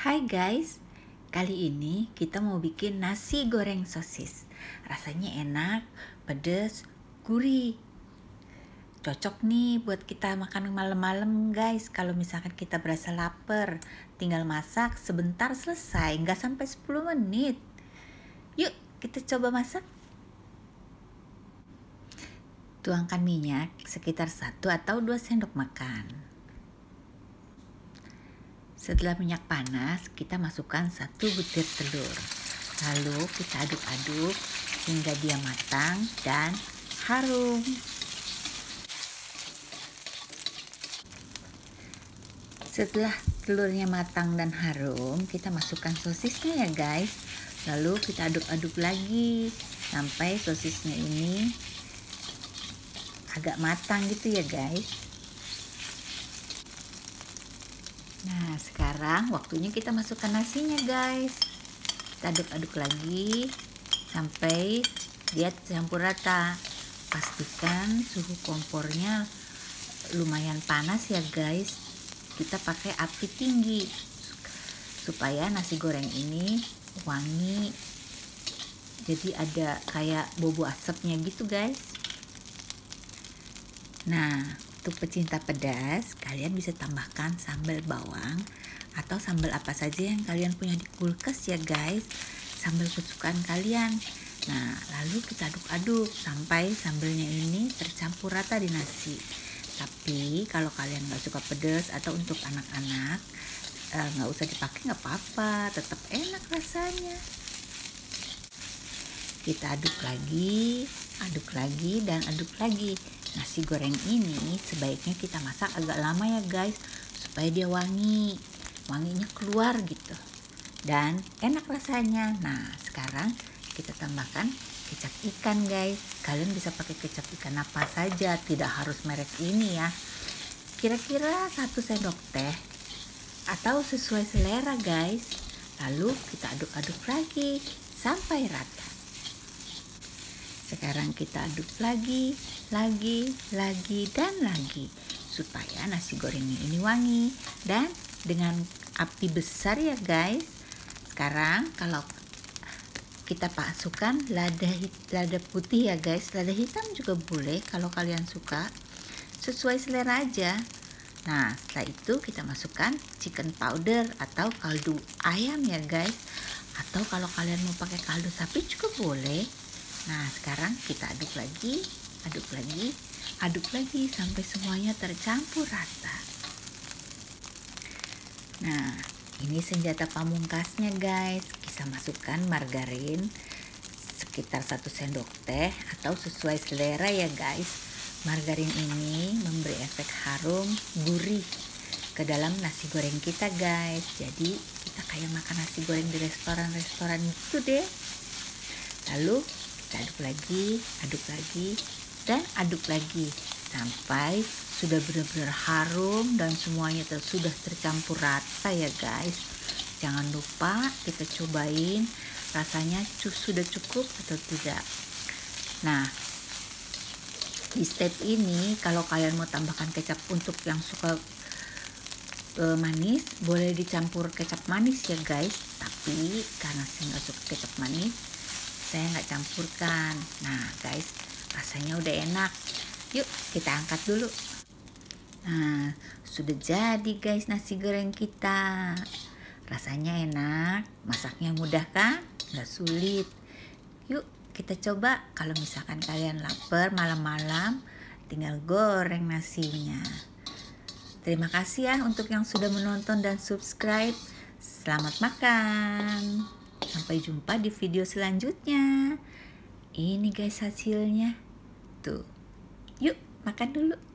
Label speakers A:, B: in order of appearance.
A: Hai guys, kali ini kita mau bikin nasi goreng sosis. Rasanya enak, pedas, gurih. Cocok nih buat kita makan malam-malam guys. Kalau misalkan kita berasa lapar, tinggal masak sebentar selesai, nggak sampai 10 menit. Yuk kita coba masak. Tuangkan minyak sekitar 1 atau 2 sendok makan. Setelah minyak panas, kita masukkan 1 butir telur. Lalu kita aduk-aduk hingga dia matang dan harum. Setelah telurnya matang dan harum, kita masukkan sosisnya ya guys. Lalu kita aduk-aduk lagi sampai sosisnya ini agak matang gitu ya guys. Nah, sekarang waktunya kita masukkan nasinya guys. Kita aduk-aduk lagi sampai dia campur rata. Pastikan suhu kompornya lumayan panas ya guys. Kita pakai api tinggi supaya nasi goreng ini wangi. Jadi ada kayak bau asapnya gitu guys. Nah, untuk pecinta pedas, kalian bisa tambahkan sambal bawang atau sambal apa saja yang kalian punya di kulkas ya guys. Sambal kesukaan kalian. Nah, lalu kita aduk-aduk sampai sambalnya ini tercampur rata di nasi. Tapi kalau kalian nggak suka pedas atau untuk anak-anak, nggak usah dipakai nggak apa-apa, tetap enak rasanya. Kita aduk lagi, dan aduk lagi. Nasi goreng ini sebaiknya kita masak agak lama ya guys, supaya dia wanginya keluar gitu dan enak rasanya. Nah, sekarang kita tambahkan kecap ikan guys. Kalian bisa pakai kecap ikan apa saja, tidak harus merek ini ya. Kira-kira 1 sendok teh atau sesuai selera guys. Lalu kita aduk-aduk lagi sampai rata. Sekarang kita aduk lagi dan lagi supaya nasi gorengnya ini wangi dan dengan api besar ya guys. Sekarang kalau kita masukkan lada putih ya guys, lada hitam juga boleh kalau kalian suka, sesuai selera aja. Nah, setelah itu kita masukkan chicken powder atau kaldu ayam ya guys, atau kalau kalian mau pakai kaldu sapi juga boleh. Nah, sekarang kita aduk lagi sampai semuanya tercampur rata. Nah, ini senjata pamungkasnya guys. Kita masukkan margarin sekitar 1 sendok teh atau sesuai selera ya guys. Margarin ini memberi efek harum, gurih ke dalam nasi goreng kita guys. Jadi kita kayak makan nasi goreng di restoran-restoran gitu deh. Lalu kita aduk lagi sampai sudah benar-benar harum dan semuanya sudah tercampur rata ya guys. Jangan lupa kita cobain rasanya sudah cukup atau tidak. Nah, di step ini kalau kalian mau tambahkan kecap untuk yang suka manis, boleh dicampur kecap manis ya guys. Tapi karena saya nggak suka kecap manis, saya nggak campurkan. Nah guys, rasanya udah enak. Yuk kita angkat dulu. Nah, sudah jadi guys nasi goreng kita. Rasanya enak, masaknya mudah kan? Nggak sulit. Yuk kita coba. Kalau misalkan kalian lapar malam-malam, tinggal goreng nasinya. Terima kasih ya untuk yang sudah menonton dan subscribe. Selamat makan. Sampai jumpa di video selanjutnya. Ini guys hasilnya. Tuh. Yuk makan dulu.